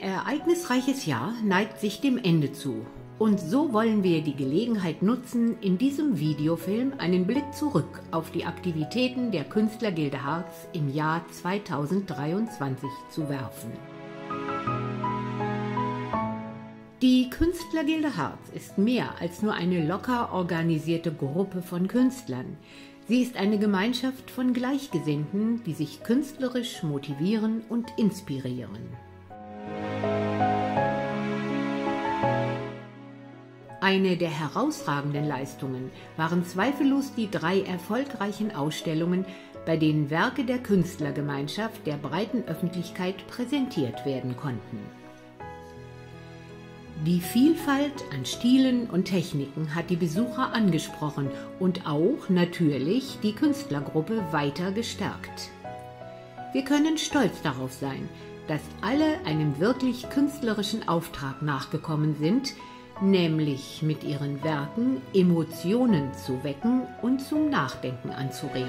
ereignisreiches Jahr neigt sich dem Ende zu. Und so wollen wir die Gelegenheit nutzen, in diesem Videofilm einen Blick zurück auf die Aktivitäten der Künstlergilde Harz im Jahr 2023 zu werfen. Die Künstlergilde Harz ist mehr als nur eine locker organisierte Gruppe von Künstlern. Sie ist eine Gemeinschaft von Gleichgesinnten, die sich künstlerisch motivieren und inspirieren. Eine der herausragenden Leistungen waren zweifellos die 3 erfolgreichen Ausstellungen, bei denen Werke der Künstlergemeinschaft der breiten Öffentlichkeit präsentiert werden konnten. Die Vielfalt an Stilen und Techniken hat die Besucher angesprochen und auch natürlich die Künstlergruppe weiter gestärkt. Wir können stolz darauf sein, dass alle einem wirklich künstlerischen Auftrag nachgekommen sind, nämlich mit ihren Werken Emotionen zu wecken und zum Nachdenken anzuregen.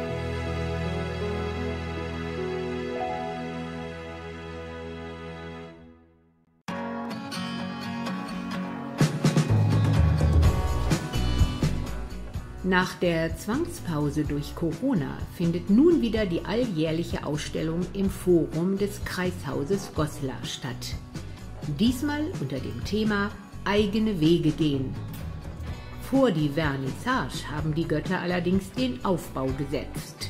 Nach der Zwangspause durch Corona findet nun wieder die alljährliche Ausstellung im Forum des Kreishauses Goslar statt. Diesmal unter dem Thema Eigene Wege gehen. Vor die Vernissage haben die Götter allerdings den Aufbau gesetzt.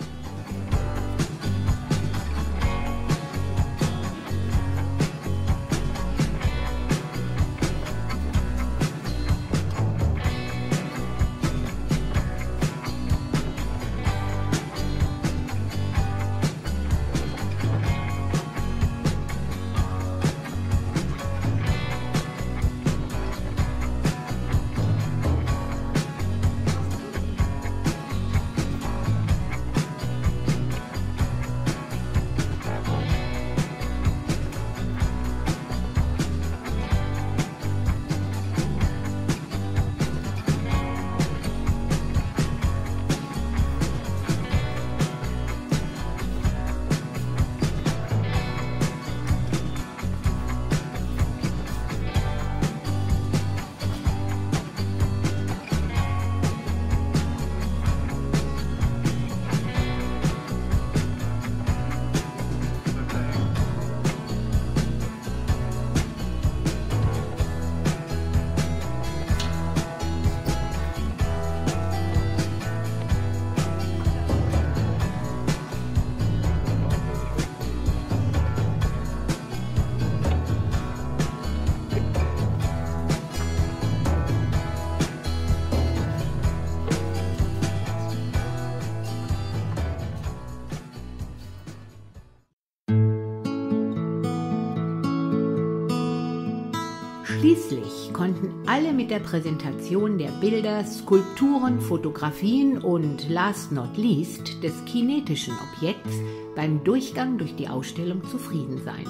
Schließlich konnten alle mit der Präsentation der Bilder, Skulpturen, Fotografien und last not least des kinetischen Objekts beim Durchgang durch die Ausstellung zufrieden sein.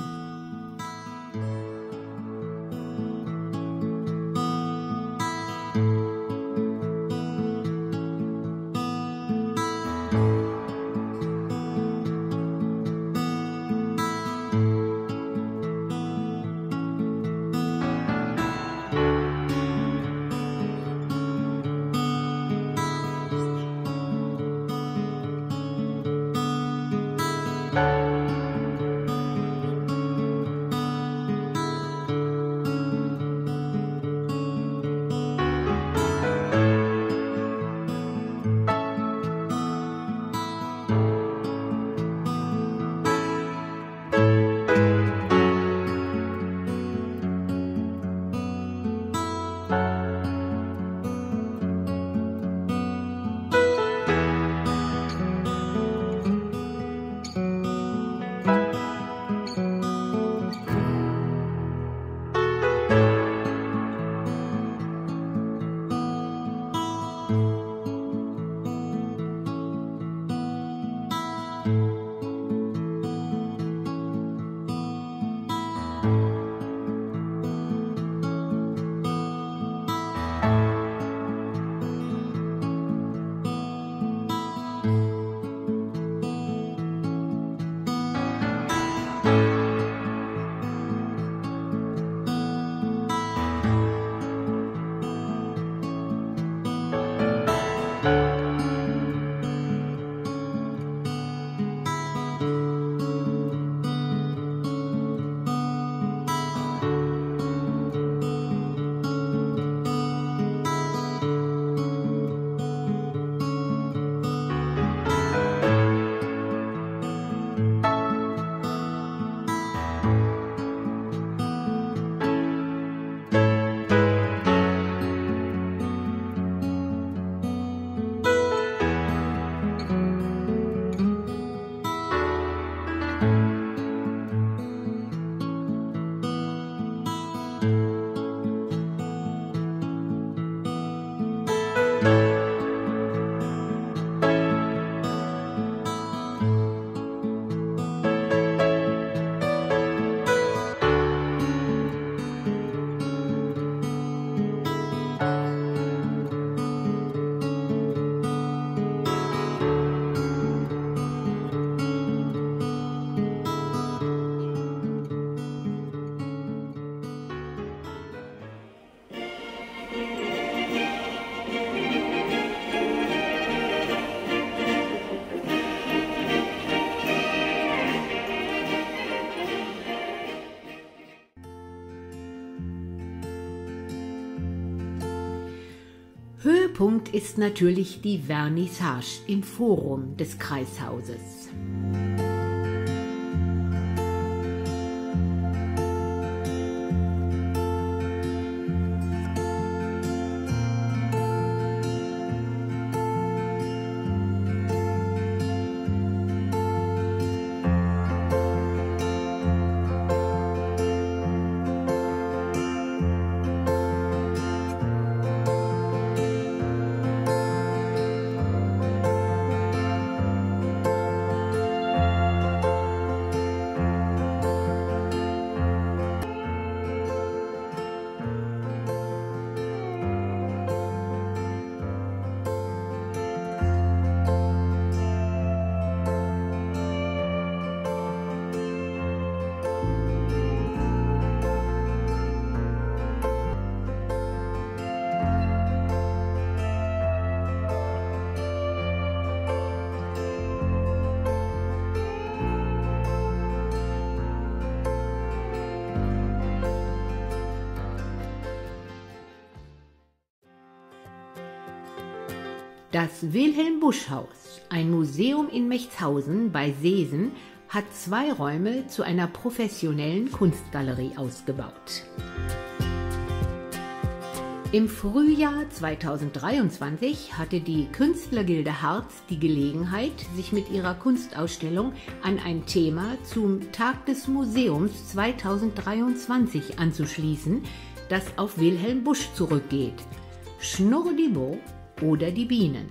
Höhepunkt ist natürlich die Vernissage im Forum des Kreishauses. Das Wilhelm-Busch-Haus, ein Museum in Mechtshausen bei Seesen, hat 2 Räume zu einer professionellen Kunstgalerie ausgebaut. Im Frühjahr 2023 hatte die Künstlergilde Harz die Gelegenheit, sich mit ihrer Kunstausstellung an ein Thema zum Tag des Museums 2023 anzuschließen, das auf Wilhelm Busch zurückgeht. Schnurrdibo oder die Bienen.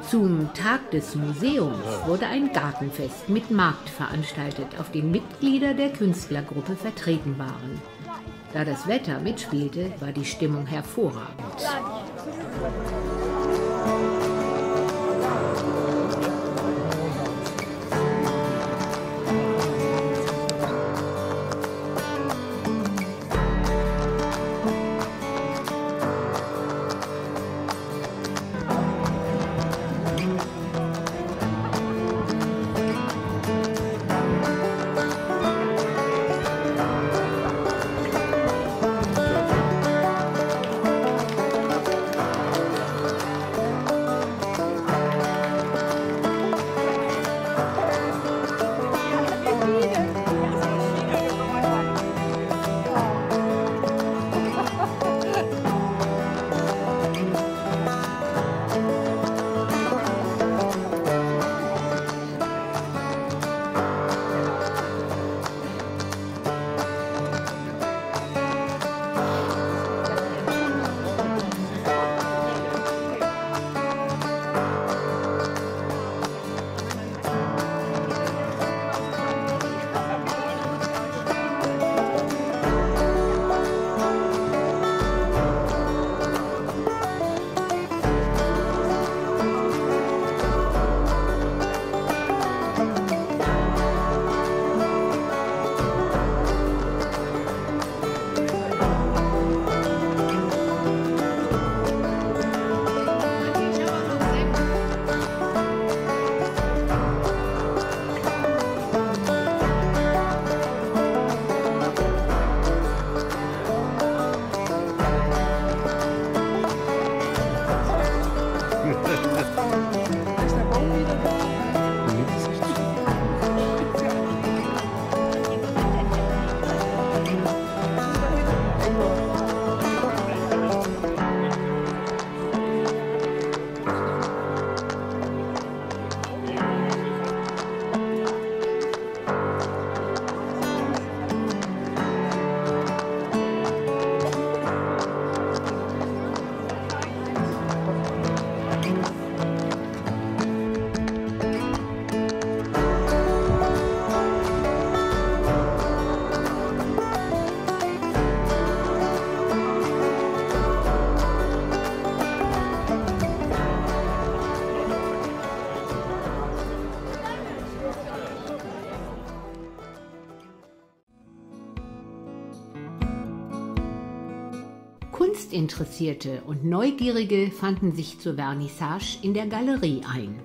Zum Tag des Museums wurde ein Gartenfest mit Markt veranstaltet, auf dem Mitglieder der Künstlergruppe vertreten waren. Da das Wetter mitspielte, war die Stimmung hervorragend. Kunstinteressierte und Neugierige fanden sich zur Vernissage in der Galerie ein.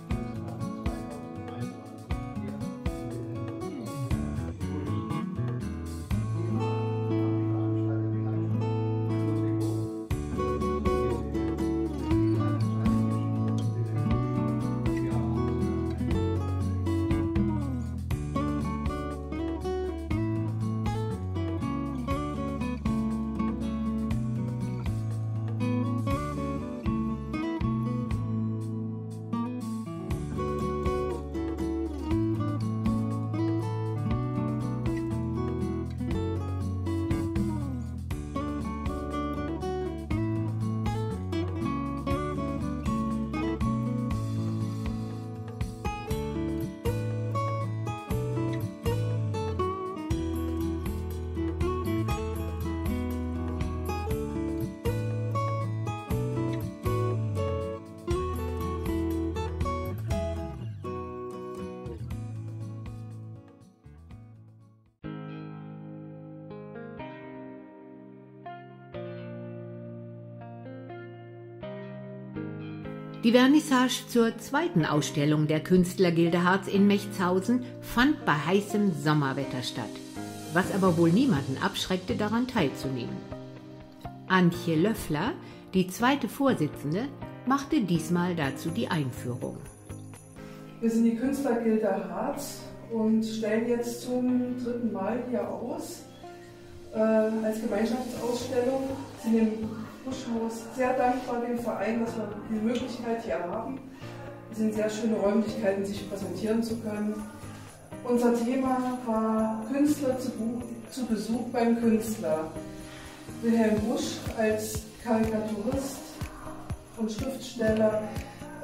Die Vernissage zur zweiten Ausstellung der Künstlergilde Harz in Mechtshausen fand bei heißem Sommerwetter statt, was aber wohl niemanden abschreckte, daran teilzunehmen. Antje Löffler, die zweite Vorsitzende, machte diesmal dazu die Einführung. Wir sind die Künstlergilde Harz und stellen jetzt zum 3. Mal hier aus, als Gemeinschaftsausstellung. Wir sind im Buschhaus sehr dankbar dem Verein, dass wir die Möglichkeit hier haben. Es sind sehr schöne Räumlichkeiten, sich präsentieren zu können. Unser Thema war Künstler zu Besuch beim Künstler. Wilhelm Busch als Karikaturist und Schriftsteller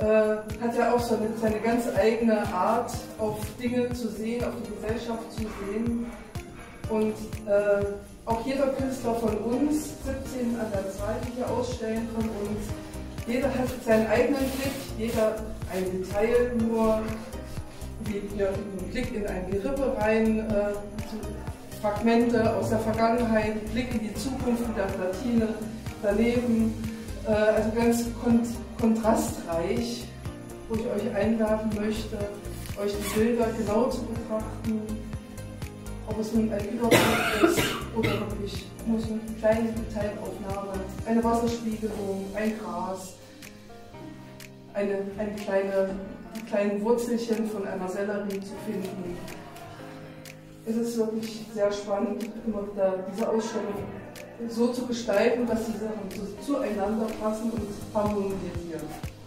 hat ja auch so seine ganz eigene Art, auf Dinge zu sehen, auf die Gesellschaft zu sehen. Und auch jeder Künstler von uns, 17 an der Zahl, die hier ausstellen von uns, jeder hat seinen eigenen Blick, jeder ein Detail, nur wie einen Blick in ein Gerippe rein, Fragmente aus der Vergangenheit, Blick in die Zukunft mit der Platine daneben, also ganz kontrastreich, wo ich euch einladen möchte, euch die Bilder genau zu betrachten, ob es nun ein Überblick ist oder wirklich nur so eine kleine Detailaufnahme, eine Wasserspiegelung, ein Gras, eine kleine Wurzelchen von einer Sellerie zu finden. Es ist wirklich sehr spannend, immer wieder diese Ausstellung so zu gestalten, dass die Sachen zueinander passen und harmonisieren.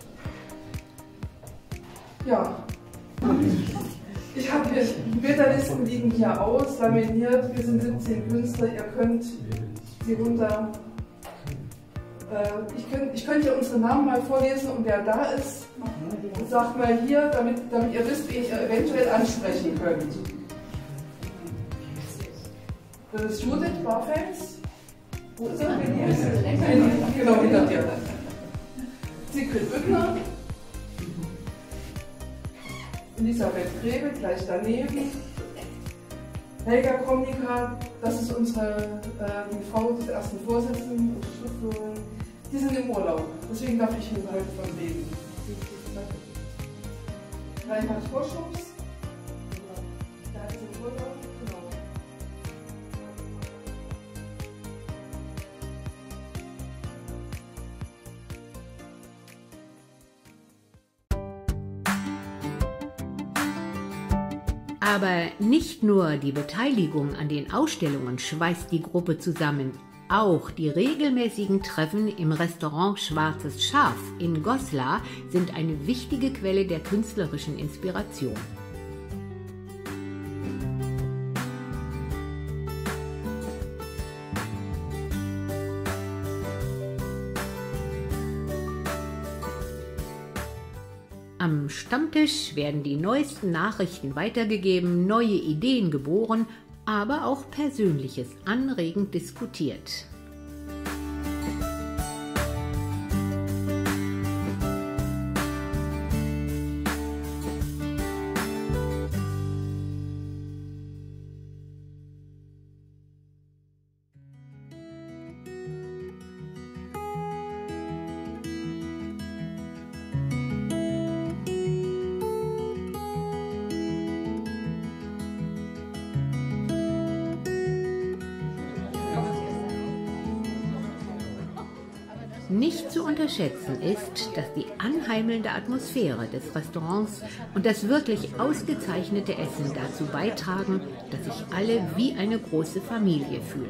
Ja, ich habe hier, die Bilderlisten liegen hier aus, laminiert, wir sind 17 Künstler, ihr könnt sie runter. Ich könnte hier unsere Namen mal vorlesen und wer da ist, sagt mal hier, damit ihr wisst, wen ihr eventuell ansprechen könnt. Das ist Judith Barfels. Wo ist er? Genau, hinter dir. Sigrid Büttner. Elisabeth Grebe, gleich daneben. Helga Komnika, das ist die Frau des ersten Vorsitzenden und Schriftführerin. Die sind im Urlaub, deswegen darf ich Ihnen heute von reden. Reinhard Vorschubs, der ist im Urlaub, genau. Aber nicht nur die Beteiligung an den Ausstellungen schweißt die Gruppe zusammen, auch die regelmäßigen Treffen im Restaurant Schwarzes Schaf in Goslar sind eine wichtige Quelle der künstlerischen Inspiration. Am Stammtisch werden die neuesten Nachrichten weitergegeben, neue Ideen geboren, aber auch Persönliches anregend diskutiert. Nicht zu unterschätzen ist, dass die anheimelnde Atmosphäre des Restaurants und das wirklich ausgezeichnete Essen dazu beitragen, dass sich alle wie eine große Familie fühlen.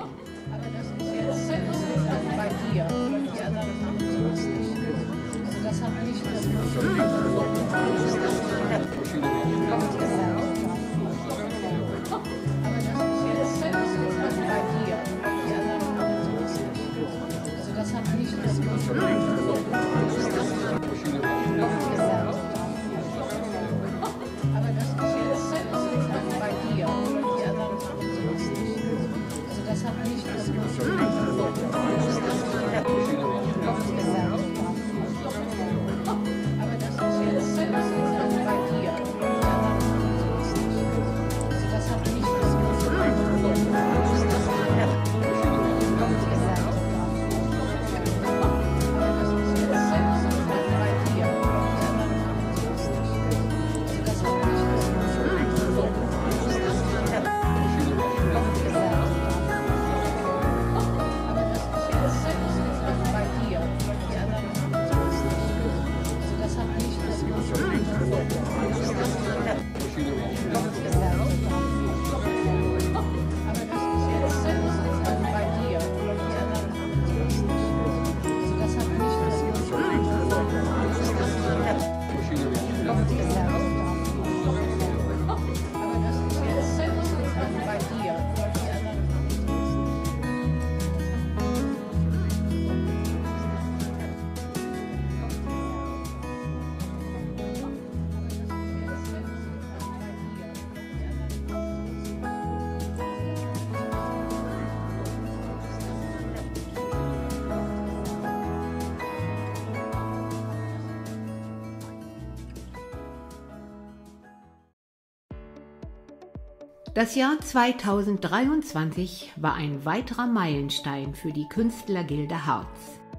Das Jahr 2023 war ein weiterer Meilenstein für die Künstlergilde Harz.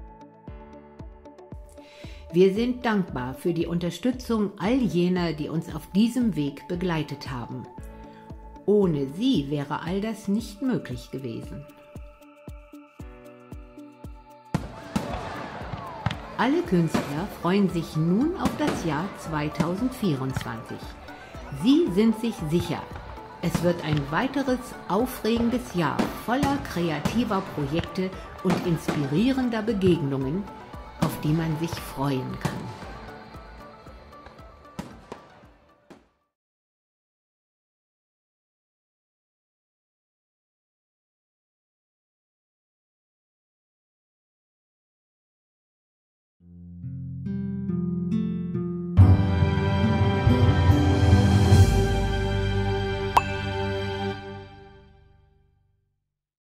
Wir sind dankbar für die Unterstützung all jener, die uns auf diesem Weg begleitet haben. Ohne sie wäre all das nicht möglich gewesen. Alle Künstler freuen sich nun auf das Jahr 2024. Sie sind sich sicher, es wird ein weiteres aufregendes Jahr voller kreativer Projekte und inspirierender Begegnungen, auf die man sich freuen kann.